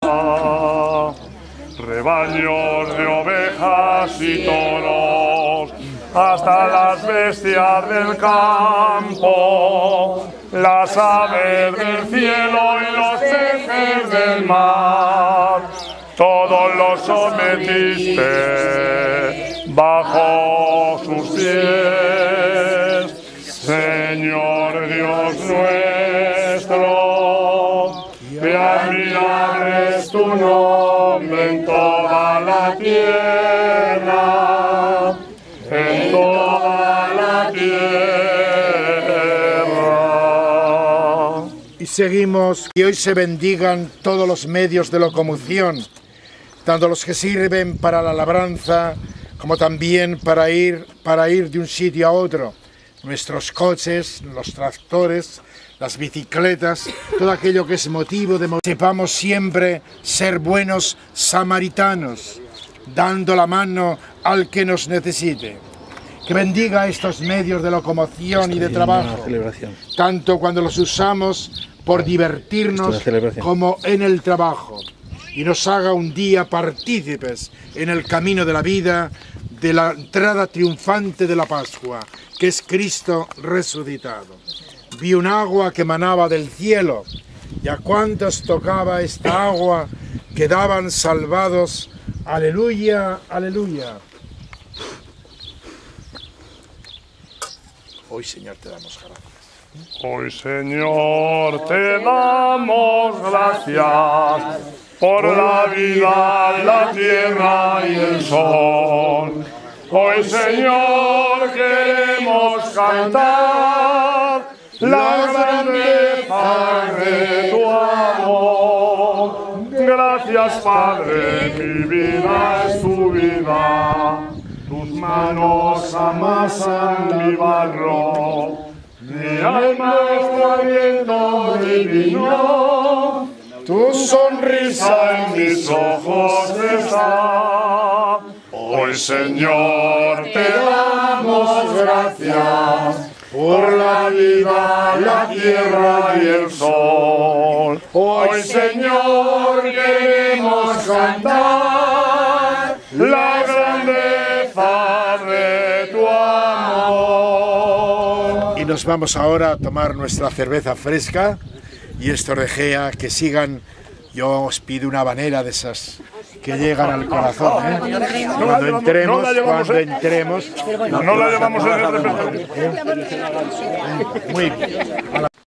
Rebaños de ovejas y toros, hasta las bestias del campo, las aves del cielo y los peces del mar, todos los sometiste bajo sus pies, Señor Dios nuestro, que admirable es tu nombre en toda la tierra, en toda la tierra. Y seguimos, que hoy se bendigan todos los medios de locomoción, tanto los que sirven para la labranza, como también para ir de un sitio a otro. Nuestros coches, los tractores, las bicicletas, todo aquello que es motivo de sepamos siempre ser buenos samaritanos, dando la mano al que nos necesite. Que bendiga estos medios de locomoción y de trabajo, tanto cuando los usamos por divertirnos como en el trabajo, y nos haga un día partícipes en el camino de la vida, de la entrada triunfante de la Pascua, que es Cristo resucitado. Vi un agua que manaba del cielo, y a cuantos tocaba esta agua quedaban salvados. Aleluya, aleluya. Hoy, Señor, te damos gracias. Hoy, Señor, te damos gracias por la vida, la tierra y el sol. Hoy, Señor, queremos cantar la grandeza de tu amor. Gracias, Padre, mi vida es tu vida. Tus manos amasan mi barro. Mi alma está viendo divino. Tu sonrisa en mis ojos está. Hoy, Señor, te damos gracias por la vida, la tierra y el sol. Hoy, Señor, queremos cantar la grandeza de tu amor. Y nos vamos ahora a tomar nuestra cerveza fresca y estos de Gea que sigan. Yo os pido una habanera de esas que llegan al corazón, ¿eh? Cuando entremos, no la llevamos en el repertorio. Muy bien.